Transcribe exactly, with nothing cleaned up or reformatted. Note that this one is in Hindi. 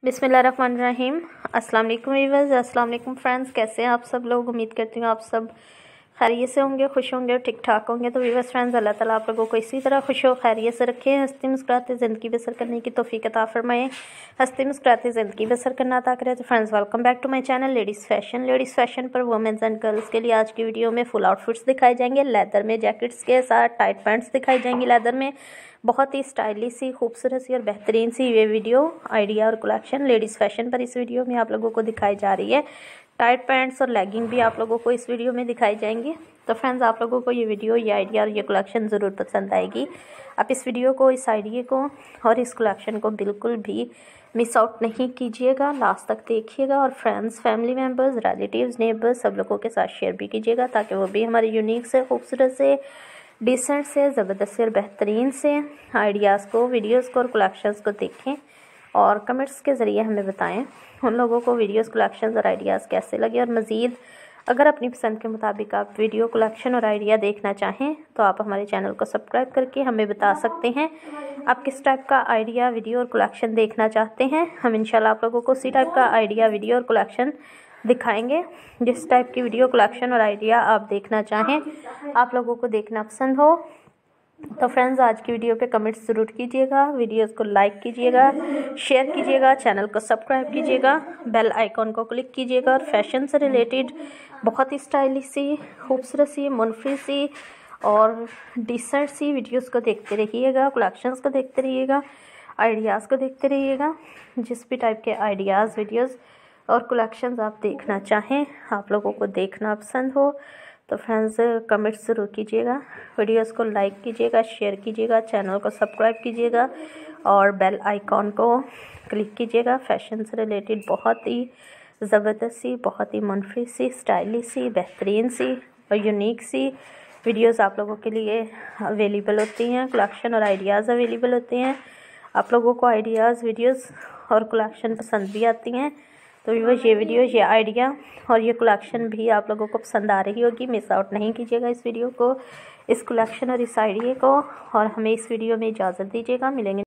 बिस्मिल्लाहिर्रहमानिर्रहीम। अस्सलाम वालेकुम व्यूअर्स, अस्सलाम वालेकुम फ्रेंड्स। कैसे हैं आप सब लोग? उम्मीद करती हूँ आप सब खैरियत से होंगे, खुश होंगे और ठीक ठाक होंगे। तो व्यूअर्स फ्रेंड्स, अल्लाह ताला आप लोगों को इसी तरह खुश हो खैरियत से रखें, हंसती मुस्कुराते ज़िंदगी बसर करने की तौफीक अता फरमाएं, हंसती मुस्कुराते ज़िंदगी बसर करना अता करें। तो friends, welcome back to my channel ladies fashion. Ladies fashion पर वुमेन्स एंड गर्ल्स के लिए आज की वीडियो में फुल आउटफिट्स दिखाए जाएंगे। लेदर में जैकेट्स के साथ टाइट पैंट्स दिखाई जाएंगी लेदर में। बहुत ही स्टाइलिश सी, खूबसूरत सी और बेहतरीन सी ये वीडियो आइडिया और कलेक्शन लेडीज़ फैशन पर इस वीडियो में आप लोगों को दिखाई जा रही है। टाइट पैंट्स और लेगिंग भी आप लोगों को इस वीडियो में दिखाई जाएंगी। तो फ्रेंड्स, आप लोगों को ये वीडियो, ये आइडिया और ये कलेक्शन ज़रूर पसंद आएगी। आप इस वीडियो को, इस आइडिया को और इस कलेक्शन को बिल्कुल भी मिस आउट नहीं कीजिएगा, लास्ट तक देखिएगा और friends, family members, relatives, neighbours सब लोगों के साथ शेयर भी कीजिएगा ताकि वो भी हमारे यूनिक से, खूबसूरत से, डिसेंट से, ज़बरदस्त से और बेहतरीन से आइडियाज़ को, वीडियोस को और कलेक्शंस को देखें और कमेंट्स के ज़रिए हमें बताएं उन लोगों को वीडियोस, कलेक्शंस और आइडियाज़ कैसे लगे। और मज़ीद अगर अपनी पसंद के मुताबिक आप वीडियो, कलेक्शन और आइडिया देखना चाहें तो आप हमारे चैनल को सब्सक्राइब करके हमें बता सकते हैं आप किस टाइप का आइडिया, वीडियो और कलेक्शन देखना चाहते हैं। हम इंशाल्लाह आप लोगों को उसी टाइप का आइडिया, वीडियो और कलेक्शन दिखाएंगे जिस टाइप की वीडियो, कलेक्शन और आइडिया आप देखना चाहें, आप लोगों को देखना पसंद हो। तो फ्रेंड्स, आज की वीडियो पे कमेंट्स ज़रूर कीजिएगा, वीडियोस को लाइक कीजिएगा, शेयर कीजिएगा, चैनल को सब्सक्राइब कीजिएगा, बेल आइकॉन को क्लिक कीजिएगा और फैशन से रिलेटेड बहुत ही स्टाइलिश सी, खूबसूरत सी, मुनफरी सी और डिसेंट सी वीडियोस को देखते रहिएगा, कलेक्शंस को देखते रहिएगा, आइडियाज़ को देखते रहिएगा। जिस भी टाइप के आइडियाज़, वीडियोज़ और कलेक्शंस आप देखना चाहें, आप लोगों को देखना पसंद हो तो फ्रेंड्स कमेंट्स ज़रूर कीजिएगा, वीडियोस को लाइक कीजिएगा, शेयर कीजिएगा, चैनल को सब्सक्राइब कीजिएगा और बेल आइकॉन को क्लिक कीजिएगा। फैशन से रिलेटेड बहुत ही ज़बरदस्त सी, बहुत ही मुनफरी सी, स्टाइलिश सी, बेहतरीन सी और यूनिक सी वीडियोस आप लोगों के लिए अवेलेबल होती हैं, कलेक्शन और आइडियाज़ अवेलेबल होते हैं। आप लोगों को आइडियाज़, वीडियोज़ और कलेक्शन पसंद भी आती हैं तो ये वीडियो, ये आइडिया और ये कलेक्शन भी आप लोगों को पसंद आ रही होगी। मिस आउट नहीं कीजिएगा इस वीडियो को, इस कलेक्शन और इस आइडिया को। और हमें इस वीडियो में इजाज़त दीजिएगा, मिलेंगे